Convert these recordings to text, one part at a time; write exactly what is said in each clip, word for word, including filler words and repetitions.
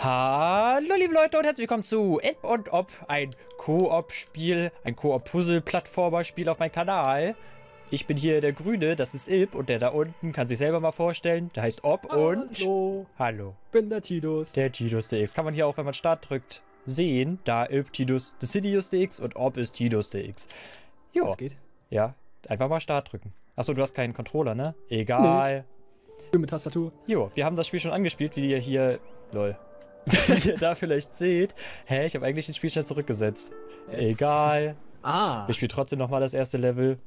Hallo liebe Leute und herzlich willkommen zu Ip und Op, ein Koop-Spiel, ein Koop-Puzzle-Plattformer-Spiel auf meinem Kanal. Ich bin hier der Grüne, das ist Ip, und der da unten kann sich selber mal vorstellen, der heißt Op und... Hallo. Hallo. Ich bin der Tidus. Der Tidus D X. Kann man hier auch, wenn man Start drückt, sehen, da Ip Tidus The Sidious D X und Op ist Tidus D X. Jo. Das geht. Ja, einfach mal Start drücken. Achso, du hast keinen Controller, ne? Egal. Ich bin mit Tastatur. Jo, wir haben das Spiel schon angespielt, wie ihr hier... Lol. Wie ihr da vielleicht seht. Hä, ich habe eigentlich den Spiel schnell zurückgesetzt. Äh, Egal. Ah. Wir spielen trotzdem nochmal das erste Level.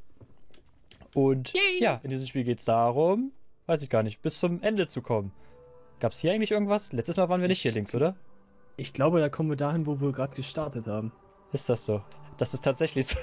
Und Yay. ja, in diesem Spiel geht es darum, weiß ich gar nicht, bis zum Ende zu kommen. Gab es hier eigentlich irgendwas? Letztes Mal waren wir nicht hier links, oder? Ich glaube, da kommen wir dahin, wo wir gerade gestartet haben. Ist das so? Das ist tatsächlich so.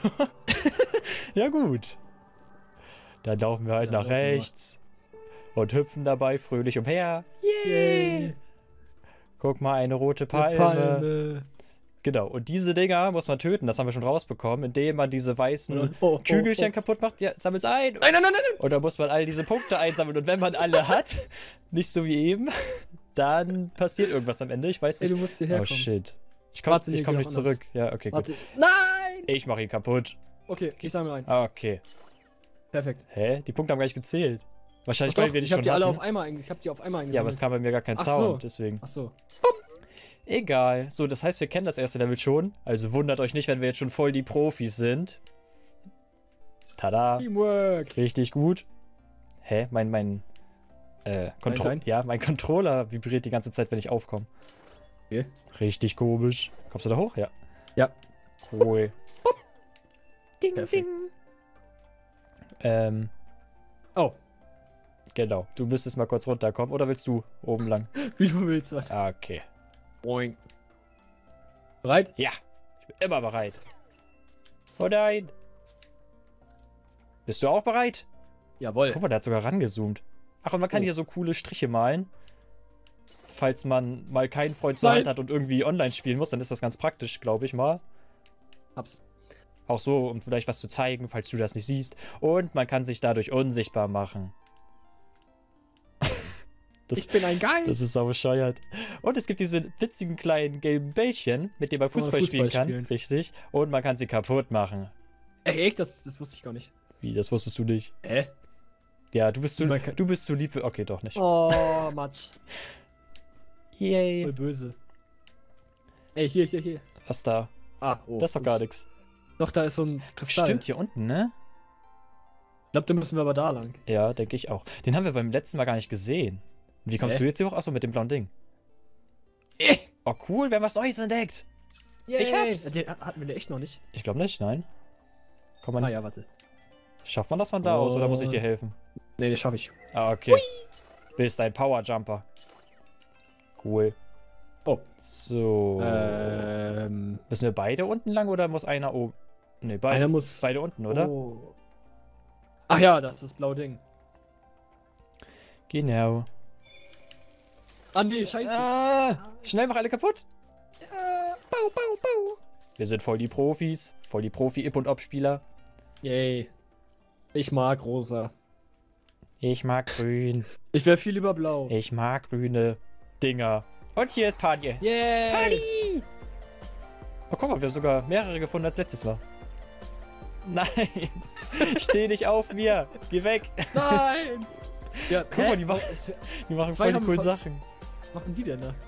Ja gut. Dann laufen wir halt Dann nach laufen wir. rechts. Und hüpfen dabei fröhlich umher. Yay. Guck mal, eine rote Palme. Palme. Genau, und diese Dinger muss man töten, das haben wir schon rausbekommen, indem man diese weißen Oh, oh, Kügelchen oh. kaputt macht. Ja, sammelt's ein. Nein, nein, nein, nein. Und dann muss man all diese Punkte einsammeln. Und wenn man alle hat, nicht so wie eben, dann passiert irgendwas am Ende. Ich weiß Ey, nicht. du musst hierher Oh kommen. shit. Ich komm, Warte, nee, ich komm geh nicht auch anders. zurück. Ja, okay, gut. Warte. Nein! Ich mach ihn kaputt. Okay, ich sammle ein. Ah, okay. Perfekt. Hä? Die Punkte haben gar nicht gezählt. Wahrscheinlich, Ach weil doch, wir die ich hab schon die alle hatten. auf einmal eingesammelt. Ich hab die auf einmal eingesammelt. Ja, aber es kam bei mir gar kein Ach so. Sound, deswegen. Ach so. Egal. So, das heißt, wir kennen das erste Level schon. Also wundert euch nicht, wenn wir jetzt schon voll die Profis sind. Tada. Teamwork. Richtig gut. Hä? Mein, mein, äh, Kontro Dein, dein? ja, mein Controller vibriert die ganze Zeit, wenn ich aufkomme. Okay. Richtig komisch. Kommst du da hoch? Ja. Ja. Cool. Ding, Perfekt. ding. Ähm, Oh. genau. Du müsstest mal kurz runterkommen. Oder willst du oben lang? Wie du willst. Was? Ah, okay. Boing. Bereit? Ja. Ich bin immer bereit. Oh nein. Bist du auch bereit? Jawohl. Guck mal, der hat sogar rangezoomt. Ach, und man kann Oh. hier so coole Striche malen. Falls man mal keinen Freund zur Nein. Hand hat und irgendwie online spielen muss, dann ist das ganz praktisch, glaube ich mal. Hab's. Auch so, um vielleicht was zu zeigen, falls du das nicht siehst. Und man kann sich dadurch unsichtbar machen. Das, Ich bin ein Geist. das ist sau bescheuert. Und es gibt diese witzigen kleinen gelben Bällchen, mit denen man Wo man Fußball, spielen Fußball kann. spielen. Richtig. Und man kann sie kaputt machen. Ey, echt? Das, das wusste ich gar nicht. Wie, das wusstest du nicht? Hä? Ja, du bist zu, Man kann- du bist zu lieb für... Okay, doch nicht. Oh, Matsch. Yay. Voll böse. Ey, hier, hier, hier. Was da? Ah, oh. Das ist doch gar nichts. Doch, da ist so ein Kristall. Stimmt, hier unten, ne? Ich glaube, da müssen wir aber da lang. Ja, denke ich auch. Den haben wir beim letzten Mal gar nicht gesehen. Wie kommst Hä? du jetzt hier hoch? Achso, mit dem blauen Ding. Eh. Oh, cool, wir haben was Neues entdeckt. Ich hab's. Den hatten wir den echt noch nicht. Ich glaube nicht, nein. Komm mal. Ah ja, warte. Schafft man das von da aus oder muss ich dir helfen? Nee, den schaffe ich. Ah, okay. Bist ein Powerjumper. Cool. Oh. So. Ähm. Müssen wir beide unten lang oder muss einer oben? Ne, beide. Einer muss. Beide unten, oder? Oh. Ach ja, das ist das blaue Ding. Genau. Ah, nee, scheiße. Ah, schnell, mach alle kaputt. Ah, bau, bau, bau. Wir sind voll die Profis. Voll die Profi-Ip- und Op-Spieler. Yay. Ich mag rosa. Ich mag grün. Ich wäre viel lieber blau. Ich mag grüne Dinger. Und hier ist Party. Yay. Party! Oh, guck mal, wir haben sogar mehrere gefunden als letztes Mal. Nein! Steh nicht auf mir! Geh weg! Nein! Ja, Guck mal, die machen, die machen Zwei voll die haben coolen wir- Sachen. Was machen die denn da?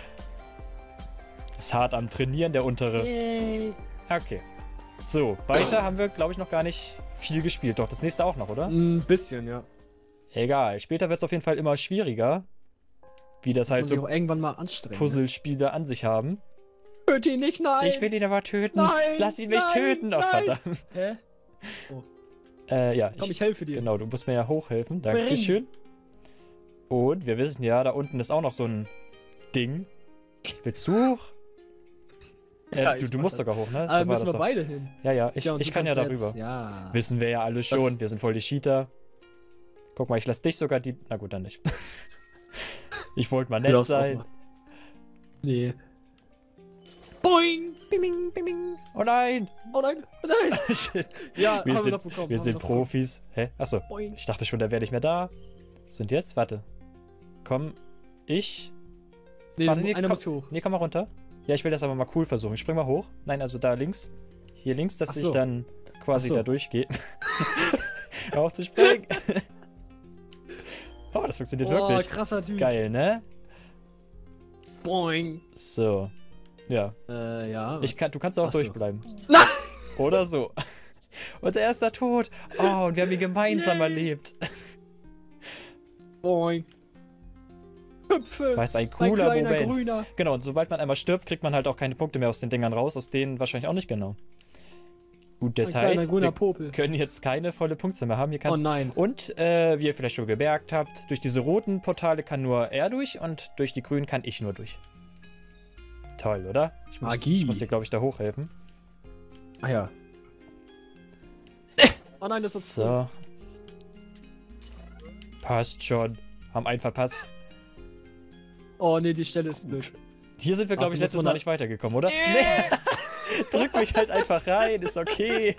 Ist hart am Trainieren, der untere. Yay. Okay. So, weiter haben wir, glaube ich, noch gar nicht viel gespielt. Doch, das nächste auch noch, oder? Ein bisschen, ja. Egal. Später wird es auf jeden Fall immer schwieriger. Wie das Muss halt man sich so auch irgendwann mal anstrengen. Puzzlespiele an sich haben. Töte ihn nicht, nein! Ich will ihn aber töten. Nein, Lass ihn mich nein, töten. Oh, nein. verdammt. Hä? Äh, ja. Komm, ich helfe dir. Genau, du musst mir ja hochhelfen. Dankeschön. Und wir wissen ja, da unten ist auch noch so ein Ding. Willst du hoch? Äh, Ja, du ich du mach musst das. sogar hoch, ne? Ah, So war müssen das wir doch. beide hin. Ja, ja, ich, Ja, und ich du kann ja kannst darüber. jetzt- Ja. Wissen wir ja alle schon. Wir sind voll die Cheater. Guck mal, ich lass dich sogar die... Na gut, dann nicht. Ich wollte mal Du nett darfst auch sein. mal. Nee. Boing! Bing, bing, bing, bing. Oh nein! Oh nein! Oh nein! Shit. Ja, Wir haben sind- noch bekommen. Wir haben sind noch bekommen. Profis. Hä? Achso. Boing. Ich dachte schon, der wäre nicht mehr da. So, und jetzt? Warte. Komm, ich Nee, Warte, nee, einer komm, muss hoch. nee, komm mal runter. Ja, ich will das aber mal cool versuchen. Ich spring mal hoch. Nein, also da links. Hier links, dass Ach ich so. dann quasi Ach so. da durchgehe. Hör auf zu springen. Oh, das funktioniert Oh, wirklich. krasser Typ. Geil, ne? Boing. So. Ja. Äh, ja. Ich kann, du kannst auch Ach so. durchbleiben. Nein! Oder so. Unser erster Tod. Oh, und wir haben ihn gemeinsam Yay. erlebt. Boing. Hüpfe. War es ein Ein cooler kleiner Moment. Grüner. Genau, und sobald man einmal stirbt, kriegt man halt auch keine Punkte mehr aus den Dingern raus. Aus denen wahrscheinlich auch nicht genau. Gut, das Ein kleiner heißt, grüner wir Popel. können jetzt keine volle Punktzahl mehr haben. Hier kann Oh nein. Und, äh, wie ihr vielleicht schon gemerkt habt, durch diese roten Portale kann nur er durch und durch die grünen kann ich nur durch. Toll, oder? Ich muss, Magie. ich muss dir, glaube ich, da hochhelfen. Ah ja. Oh nein, das ist So. Passt schon. Haben einen verpasst. Oh nee, die Stelle ist blöd. Hier sind wir, glaube Ach, ich, du musst letztes mal Mal da- nicht weitergekommen, oder? Nee. Drück mich halt einfach rein, ist okay.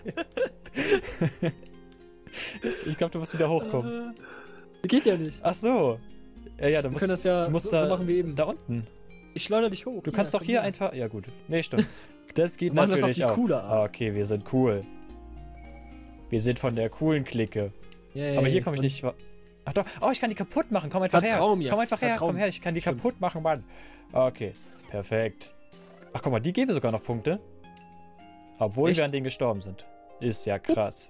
Ich glaube, du musst wieder hochkommen. Äh, geht ja nicht. Ach so. Ja, ja, du Wir musst, können das ja du musst so, da, so machen wie eben. da unten. Ich schleudere dich hoch. Du kannst doch komm hier her. einfach... Ja gut. Nee, stimmt. Das geht Wir machen das auf natürlich die auch. coole Ah, Art. okay, wir sind cool. Wir sind von der coolen Clique. Yay. Aber hier komme ich Und nicht... wa- Ach doch. Oh, ich kann die kaputt machen. Komm einfach Vertrau her. mir, Komm einfach her. vertrau Komm mir. her. Ich kann die Stimmt. kaputt machen, Mann. Okay. Perfekt. Ach, guck mal, die geben sogar noch Punkte. Obwohl Echt? wir an denen gestorben sind. Ist ja krass.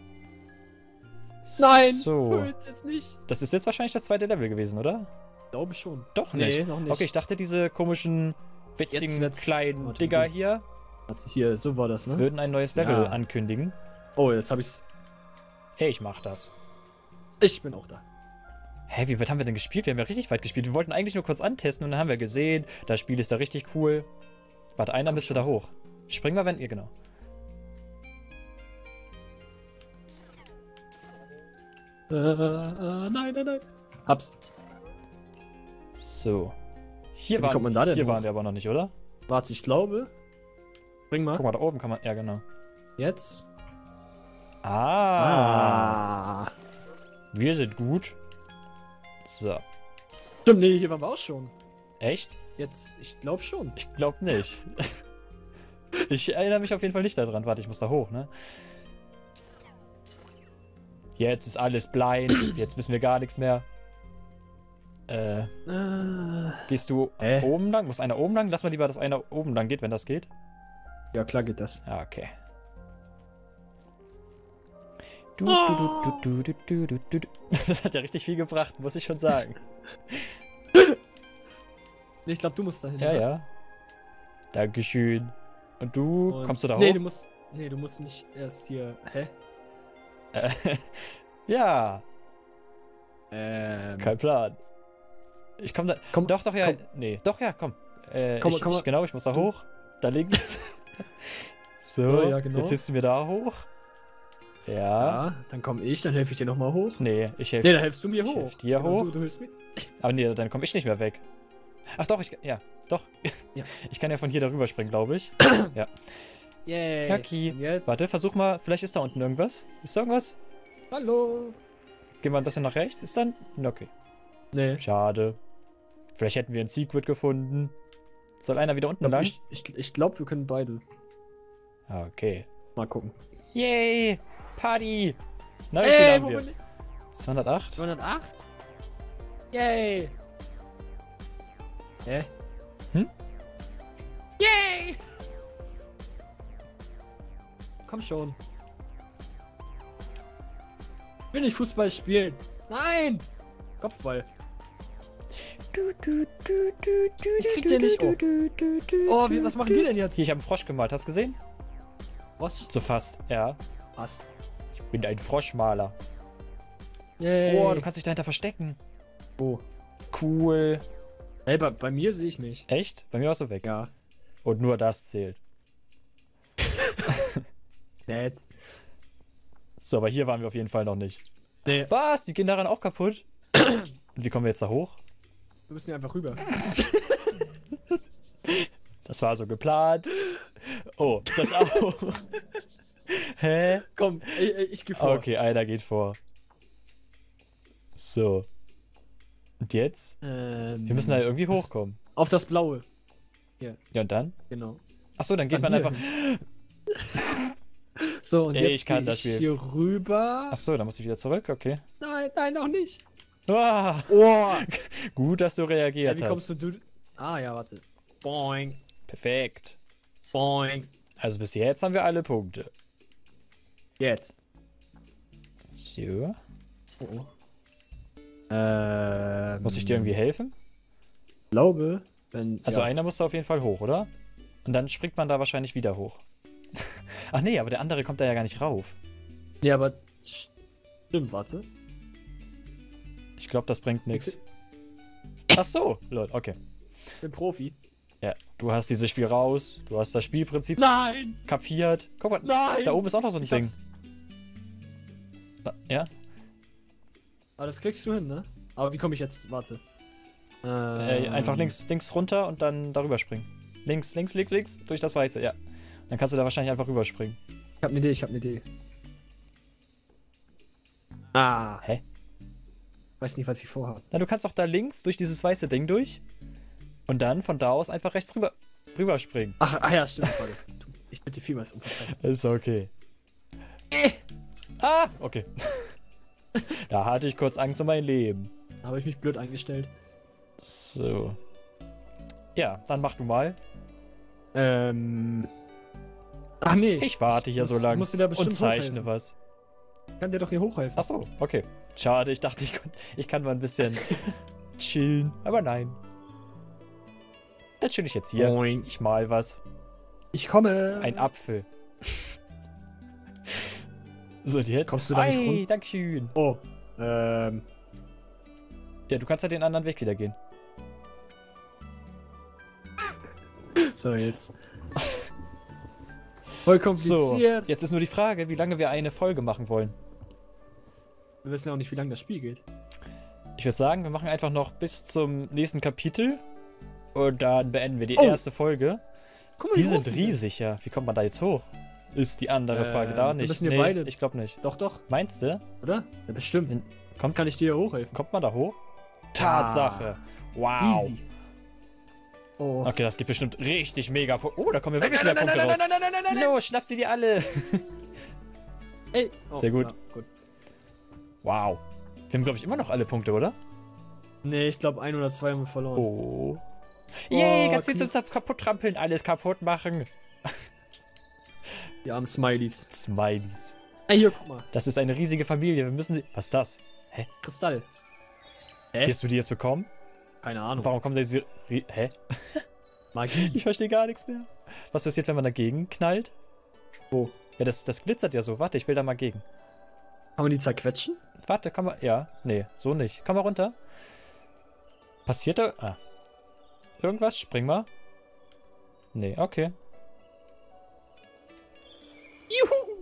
Nein! So. Töt es nicht. Das ist jetzt wahrscheinlich das zweite Level gewesen, oder? Glaube schon. Doch Nee, nicht. noch nicht. Okay, ich dachte, diese komischen, witzigen, wird's- kleinen warte, Digger wie- hier Warte, hier, so war das, ne? würden ein neues Level Ja. ankündigen. Oh, jetzt habe ich's. Hey, ich mach das. Ich bin auch da. Hä, wie weit haben wir denn gespielt? Wir haben ja richtig weit gespielt. Wir wollten eigentlich nur kurz antesten und dann haben wir gesehen, das Spiel ist da richtig cool. Warte, einer müsste da hoch. Spring mal, wenn ihr, genau. Äh, äh, nein, nein, nein. Hab's. So. Hier, Wie waren, kommt man da denn hier hoch? waren wir aber noch nicht, oder? Warte, ich glaube. Bring mal. Guck mal, da oben kann man... Ja, genau. Jetzt. Ah, Ah. wir sind gut. So. Stimmt, nee, hier waren wir auch schon. Echt? Jetzt, ich glaube schon. Ich glaub nicht. Ich erinnere mich auf jeden Fall nicht daran. Warte, ich muss da hoch, ne? Jetzt ist alles blind. Jetzt wissen wir gar nichts mehr. Äh, Äh, gehst du Hä? oben lang? Muss einer oben lang? Lass mal lieber, dass einer oben lang geht, wenn das geht. ja, klar geht das. Ja, okay. Du, du, du, du, du, du, du, du, du. Das hat ja richtig viel gebracht, muss ich schon sagen. Nee, ich glaube, du musst dahin. Ja, oder? ja. Dankeschön. Und du, Und- kommst du da nee, hoch? Du musst, nee, du musst nicht erst hier. Hä? Äh, ja, Ähm. kein Plan. Ich komm da. Komm, doch, doch, ja. komm. Nee, doch, ja, komm. Äh, Komm, ich, komm mal. ich, genau, ich muss da Du- hoch. Da links. So, Ja, ja, genau. jetzt hilfst du mir da hoch. Ja. Ja, dann komme ich, dann helfe ich dir nochmal hoch. Nee, ich helfe. Nee, dann hilfst du mir Ich hoch. helf dir Genau, hoch. Du, du hilfst mir. Aber nee, dann komme ich nicht mehr weg. Ach doch, ich. Ja, doch. Ja. Ich kann ja von hier darüber springen, glaube ich. Yay. Okay. Und jetzt? Warte, versuch mal. Vielleicht ist da unten irgendwas. Ist da irgendwas? Hallo. Gehen wir ein bisschen nach rechts. Ist dann. Okay. Nee. Schade. Vielleicht hätten wir ein Secret gefunden. Soll einer wieder unten Ich, lang? ich, ich, ich glaube, wir können beide. Ah, okay. Mal gucken. Yay! Party! Na, wie viel haben wo wir? bin ich? zweihundertacht? zweihundertacht? Yay. Hä? Hm? Yay! Komm schon. Will ich Fußball spielen? Nein! Kopfball. Ich krieg den nicht hoch. Oh, wie, was machen die denn jetzt? Hier, ich habe einen Frosch gemalt. Hast du gesehen? Was? So fast, ja. Was? Ich bin ein Froschmaler. Yay. Oh, du kannst dich dahinter verstecken. Oh. Cool. Hey, bei, bei mir sehe ich mich. Echt? Bei mir warst du weg. Ja. Und nur das zählt. Nett. So, aber hier waren wir auf jeden Fall noch nicht. Nee. Was? Die gehen daran auch kaputt? Und wie kommen wir jetzt da hoch? Wir müssen hier einfach rüber. Das war so geplant. Oh, das auch. Hä? Komm, ich, ich geh vor. Okay, einer geht vor. So. Und jetzt? Ähm, Wir müssen da irgendwie was- hochkommen. Auf das Blaue. Ja, und dann? Genau. Achso, dann geht Dann man hier einfach. So, und Ey, jetzt ich kann geh das Spiel. hier rüber. Achso, dann muss ich wieder zurück, okay. Nein, nein, noch nicht. Ah, Oh. gut, dass du Ja, reagiert wie hast. kommst du, du... Ah, ja, warte. Boing. Perfekt. Boing. Also bis jetzt haben wir alle Punkte. Jetzt. So. Oh, oh. Ähm, Muss ich dir irgendwie helfen? Ich glaube, wenn... Also ja. einer muss da auf jeden Fall hoch, oder? Und dann springt man da wahrscheinlich wieder hoch. Ach nee, aber der andere kommt da ja gar nicht rauf. Ja, aber... Stimmt, warte. Ich glaube, das bringt nichts. Ach so, lol, okay. Ich bin Profi. Ja, du hast dieses Spiel raus, du hast das Spielprinzip Nein! kapiert. Guck mal, Nein! da oben ist auch noch so ein Ich Ding. hab's. Na, ja? Aber das kriegst du hin, ne? Aber wie komme ich jetzt? Warte. Äh, Ähm, einfach links, links runter und dann darüber springen. Links, links, links, links, durch das Weiße, ja. Dann kannst du da wahrscheinlich einfach rüberspringen. Ich hab eine Idee, ich hab eine Idee. Ah. Hä? Weiß nicht, was ich vorhabe. Na, du kannst doch da links durch dieses weiße Ding durch und dann von da aus einfach rechts rüber rüberspringen. Ach, ah ja, stimmt, warte. Ich bitte vielmals um Verzeihung. Ist okay. Äh. Ah, okay. Da hatte ich kurz Angst um mein Leben. Da habe ich mich blöd eingestellt. So. Ja, dann mach du mal. Ähm. Ach nee. Ich warte hier muss- so lange musst du da bestimmt und zeichne hochhelfen. was. Ich kann dir doch hier hochhelfen. Ach so, okay. Schade, ich dachte, ich, kon- ich kann mal ein bisschen chillen. Aber nein. Dann chill ich jetzt hier. Boing. Ich mal was. Ich komme. Ein Apfel. So, die hätten. Kommst du da nicht Ei, rum? Dankeschön. Oh. Ähm. Ja, du kannst ja den anderen Weg wieder gehen. So, jetzt. Voll So, kompliziert. jetzt ist nur die Frage, wie lange wir eine Folge machen wollen. Wir wissen ja auch nicht, wie lange das Spiel geht. Ich würde sagen, wir machen einfach noch bis zum nächsten Kapitel. Und dann beenden wir die Oh. erste Folge. Guck mal, Die wie groß sind riesig, ja. Wie kommt man da jetzt hoch? Ist die andere Frage Ähm, da wir nicht? müssen hier nee, beide- ich glaube nicht. Doch, doch, Meinst du? oder? Ja, bestimmt. In- Sonst Kommt, kann ich dir hochhelfen. kommt man da hoch? Tatsache. Wow. Easy. Oh. Okay, das gibt bestimmt richtig mega Punkte. Oh, da kommen ja wirklich mehr Punkte raus. nein, nein, nein, nein. Los, schnapp sie dir alle. Ey. Oh, Sehr gut. Ja, gut. Wow. Wir haben, glaube ich, immer noch alle Punkte, oder? Nee, ich glaube, ein oder zwei haben wir verloren. Oh. Yay, Oh, ganz viel Knie- zum kaputt trampeln, alles kaputt machen. Die armen Smileys. Smileys. Ey, hier, guck mal. Das ist eine riesige Familie. Wir müssen sie. Was ist das? Kristall. Hä? Wirst du die jetzt bekommen? Keine Und Ahnung. warum kommen diese. Rie- Hä? Magie. Ich verstehe gar nichts mehr. Was passiert, wenn man dagegen knallt? Wo? Ja, das, das glitzert ja so. Warte, ich will da mal gegen. Kann man die zerquetschen? Warte, kann man. Ja, nee, so nicht. Komm mal runter. Passiert da. Ah. Irgendwas? Spring mal. Nee, okay. Juhu!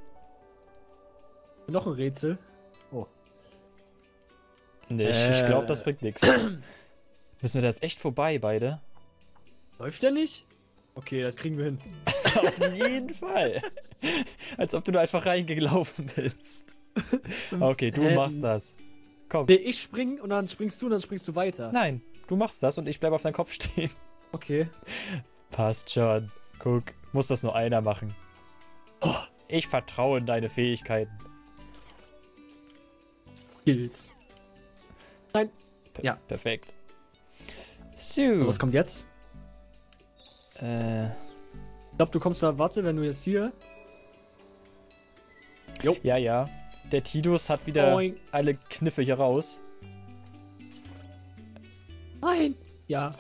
Noch ein Rätsel. Oh. Nee, ich, ich glaube, das bringt nichts. Müssen wir da jetzt echt vorbei, beide? Läuft der nicht? Okay, das kriegen wir hin. Auf jeden Fall. Als ob du da einfach reingelaufen bist. Okay, du Ähm. machst das. Komm. Nee, ich spring und dann springst du und dann springst du weiter. Nein, du machst das und ich bleibe auf deinem Kopf stehen. Okay. Passt schon. Guck, muss das nur einer machen. Oh. Ich vertraue in deine Fähigkeiten. Skills. Per Ja. Perfekt. So. Was kommt jetzt? Äh, Ich glaube, du kommst da, warte, wenn du jetzt hier. ja, ja. Der Tidus hat wieder Boing. alle Kniffe hier raus. Nein! Ja.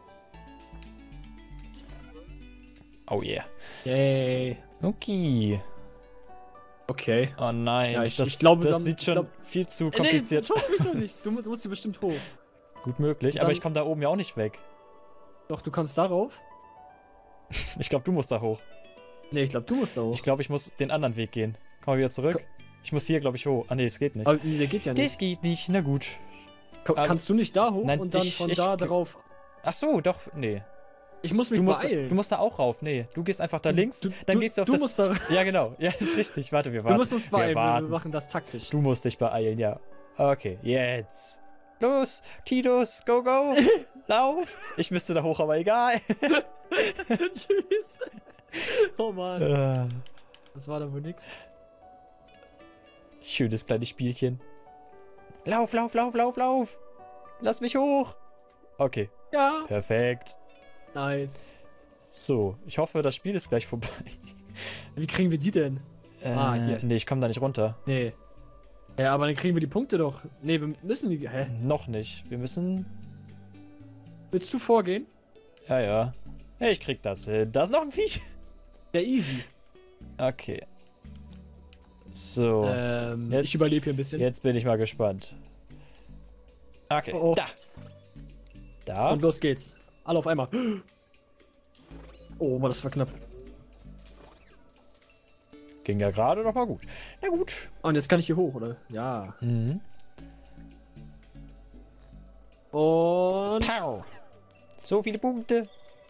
Oh yeah. Yay. Okay. Okay. Oh nein. Ja, ich- das ich glaube, das dann- sieht ich schon glaub- viel zu Nee, kompliziert. schaff mich doch nicht. Du, mu- du musst hier bestimmt hoch. Gut möglich, Und aber dann- ich komme da oben ja auch nicht weg. Doch, du kannst darauf. Ich glaube, du musst da hoch. Nee, ich glaube, du musst da hoch. Ich glaube, ich muss den anderen Weg gehen. Komm mal wieder zurück. Ich muss hier, glaube ich, hoch. Ah, nee, es geht nicht. Aber nee, der geht ja nicht. Das geht nicht. Na gut. Ko- aber- Kannst du nicht da hoch Nein, und dann ich- von ich- da drauf. Ach so, doch. Nee. Ich muss mich Du musst, beeilen. du musst da auch rauf. Nee, du gehst einfach da links. Du, dann du, gehst du auf du das. Musst da, Ja, genau. Ja, ist richtig. Warte, wir du warten. musst uns beeilen. Wir, warten. wir machen das taktisch. Du musst dich beeilen, ja. Okay, jetzt. Los, Tidus, go, go. Lauf. Ich müsste da hoch, aber egal. Tschüss. Oh Mann. Äh, Das war da wohl nix. Schönes kleines Spielchen. Lauf, lauf, lauf, lauf, lauf. Lass mich hoch. Okay, Ja. perfekt. Nice. So, ich hoffe, das Spiel ist gleich vorbei. Wie kriegen wir die denn? Äh, Ah, hier. Nee, ich komme da nicht runter. Nee. Ja, aber dann kriegen wir die Punkte doch. Nee, wir müssen die. Hä? Noch nicht. Wir müssen... Willst du vorgehen? Ja, ja. Ja, ich krieg das hin. Da ist noch ein Viech. Ja, easy. Okay. So. Ähm, jetzt- ich überlebe hier ein bisschen. Jetzt bin ich mal gespannt. Okay, Oh, oh. da. Da. Und los geht's. Alle auf einmal. Oh, Mann, das war knapp. Ging ja gerade noch mal gut. Na gut. Und jetzt kann ich hier hoch, oder? Ja. Mhm. Und. Pow. So viele Punkte.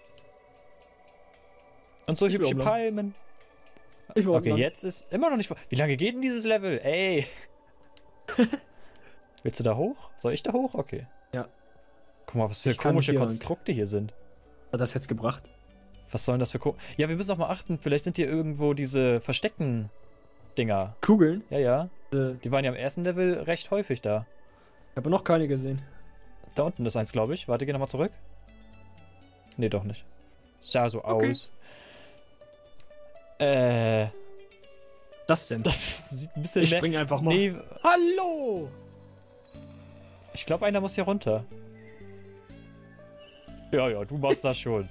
Und so Ich will hübsche umlang. Palmen. Ich war Okay, unten jetzt ist immer noch nicht... vor- Wie lange geht denn dieses Level? Ey. Willst du da hoch? Soll ich da hoch? Okay. Ja. Guck mal, was für Ich kann komische hier lang. Konstrukte hier sind. an. Hat das jetzt gebracht? Was sollen das für ko... Ja, wir müssen noch mal achten. Vielleicht sind hier irgendwo diese versteckten Dinger. Kugeln? Ja, ja. Äh, Die waren ja im ersten Level recht häufig da. Ich habe noch keine gesehen. Da unten ist eins, glaube ich. Warte, geh nochmal zurück. Nee, doch nicht. Sah so Okay. aus. Äh, Das denn? das sieht ein bisschen... Ich mehr- spring einfach mal. Nee, Hallo! ich glaube, einer muss hier runter. Ja, ja, du machst das schon.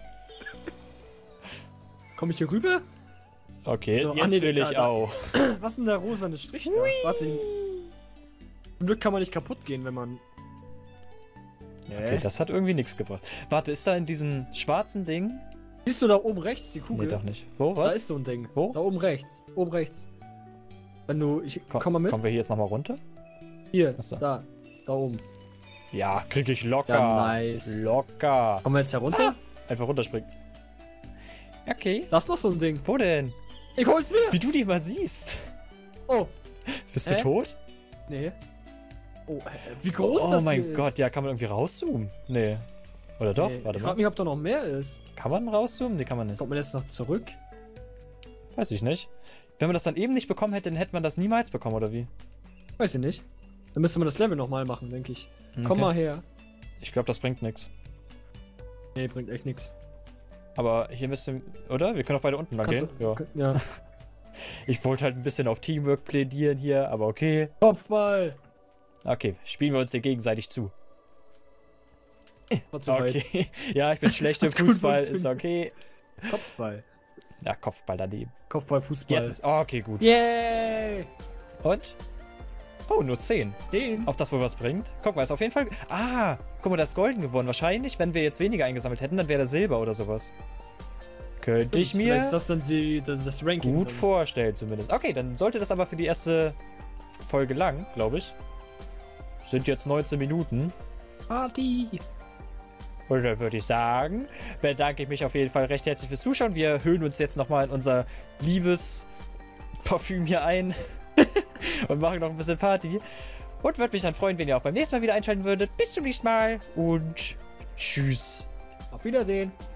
Komm ich hier rüber? Okay, So, ah, jetzt nee, will da- ich da- auch. Was ist denn der rosane Strich da? Warte. Zum Glück kann man nicht kaputt gehen, wenn man. Okay, das hat irgendwie nichts gebracht. Warte, ist da in diesem schwarzen Ding? Siehst du da oben rechts die Kugel? Nee, doch nicht. Wo, Da was? ist so ein Ding. Wo? Da oben rechts. Oben rechts. Wenn du. Ich Komm, komm mal mit. Kommen wir hier jetzt nochmal runter? Hier. Achso. Da. Da oben. Ja, krieg ich locker. Ja, nice. Locker. Kommen wir jetzt herunter? Einfach runterspringen. Okay. Da ist noch so ein Ding. Wo denn? Ich hol's mir! Wie du die mal siehst. Oh. Bist Hä? du tot? Nee. Oh, äh, wie groß oh das mein hier Gott, ist. ja, kann man irgendwie rauszoomen? Nee. Oder doch? Nee. Warte Ich mal. frag mich, ob da noch mehr ist. Kann man rauszoomen? Nee, kann man nicht. Kommt man jetzt noch zurück? Weiß ich nicht. Wenn man das dann eben nicht bekommen hätte, dann hätte man das niemals bekommen, oder wie? Weiß ich nicht. Dann müsste man das Level nochmal machen, denke ich. Komm Okay. mal her. Ich glaube, das bringt nichts. Nee, bringt echt nichts. Aber hier müsste... Oder? Wir können auch beide unten lang gehen. Ja. Ja. Ich wollte halt ein bisschen auf Teamwork plädieren hier, aber okay. Kopfball! Okay, spielen wir uns hier gegenseitig zu. War zu weit. Okay. Ja, ich bin schlecht im Hat gut Fußball, ist funktioniert. okay. Kopfball. Ja, Kopfball daneben. Kopfball, Fußball. Jetzt ist... Oh, okay, gut. Yay! Und? Oh, nur zehn. Den. Ob das wohl was bringt? Guck mal, ist auf jeden Fall... Ah, guck mal, da ist Golden gewonnen. Wahrscheinlich, wenn wir jetzt weniger eingesammelt hätten, dann wäre das Silber oder sowas. Könnte ich Vielleicht ist mir das dann die, das, das Ranking. gut dann. vorstellen zumindest. Okay, dann sollte das aber für die erste Folge lang, glaube ich. Sind jetzt neunzehn Minuten. Party! Und dann würde ich sagen, bedanke ich mich auf jeden Fall recht herzlich fürs Zuschauen. Wir hüllen uns jetzt nochmal in unser liebes Parfüm hier ein und machen noch ein bisschen Party. Und würde mich dann freuen, wenn ihr auch beim nächsten Mal wieder einschalten würdet. Bis zum nächsten Mal und tschüss. Auf Wiedersehen!